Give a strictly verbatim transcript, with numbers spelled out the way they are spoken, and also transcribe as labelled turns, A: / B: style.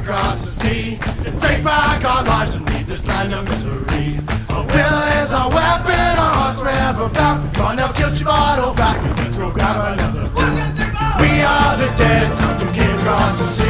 A: across the sea to take back our lives and leave this land of misery. A will is our weapon, our hearts forever bound. Come on now, tilt your bottle back and let's go grab another. We are the dead, some came across the sea.